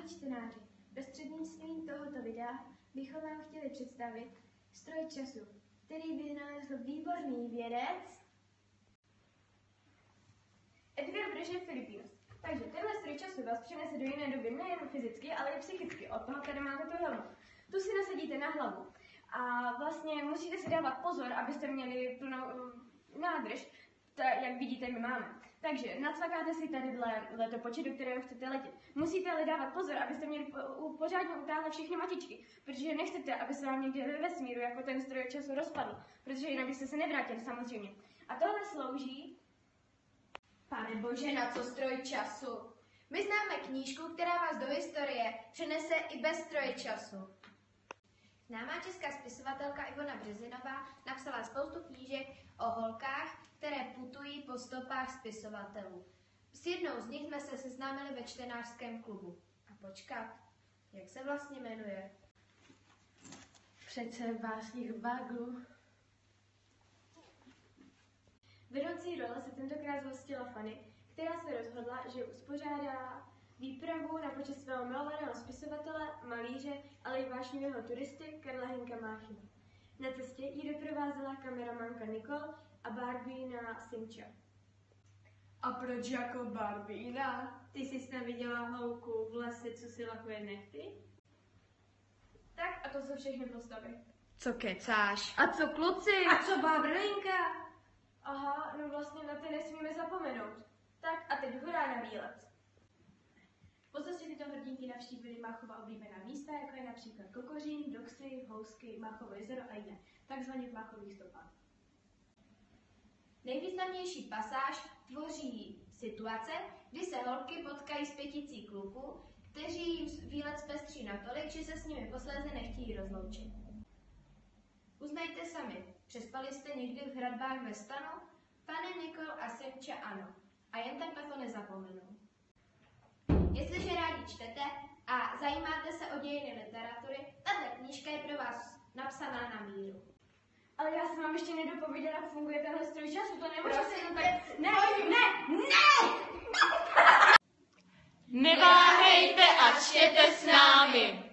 čtenáři, prostřednictvím tohoto videa bychom vám chtěli představit stroj času, který vynalezl výborný vědec Edgar Břežev Filipínos. Takže tenhle stroj času vás přenese do jiné doby nejen fyzicky, ale i psychicky. Od toho tady máte tu helmu. Tu si nasadíte na hlavu a vlastně musíte si dávat pozor, abyste měli plnou nádrž, jak vidíte, my máme. Takže nacvakáte si tadyhle letopočet, do kterého chcete letět. Musíte ale dávat pozor, abyste měli pořádně utáhli všechny matičky, protože nechcete, aby se vám někde ve vesmíru jako ten stroj času rozpadl, protože jinak byste se nevrátili samozřejmě. A tohle slouží... Pane Bože, na co stroj času? My známe knížku, která vás do historie přenese i bez stroje času. Známá česká spisovatelka Ivona Březinová napsala spoustu knížek o holkách, které putují po stopách spisovatelů. S jednou z nich jsme se seznámili ve čtenářském klubu. A počkat, jak se vlastně jmenuje? Přece básník Baglu. Vedoucí role se tentokrát zhostila Fanny, která se rozhodla, že uspořádá výpravu na počest svého milovaného spisovatele, malíře, ale i vášnivého turisty Karla Hynka Máchyho. Na cestě ji doprovázela kameramanka Nicole a Barbína Simča. A proč jako Barbína? Ty jsi snad viděla holku v lese, co si lakuje nechty? Tak a to jsou všechny postavy. Co kecáš? A co kluci? A co Barbrinka? Aha, no vlastně na ty nesmíme zapomenout. Tak a teď hurá na výlet. Po cestě tyto hrdinky navštívily Máchova oblíbená místa, jako je například Kokořín, Doxy, Housky, Máchovo jezero a jiné, takzvaně v Máchových stopách. Nejvýznamnější pasáž tvoří situace, kdy se holky potkají s pěticí kluků, kteří jim výlet zpestří natolik, že se s nimi posléze nechtějí rozloučit. Uznajte sami, přespali jste někdy v hradbách ve stanu? Pane Nicole a Simča ano. A jen tak na to nezapomenou. Jestliže rádi čtete a zajímáte se o dějiny literatury, tato knížka je pro vás napsaná na míru. Ale já jsem vám ještě nedopověděla, jak funguje tenhle stroj času, to nemůžu se jenom tak... Neváhejte a čtěte s námi!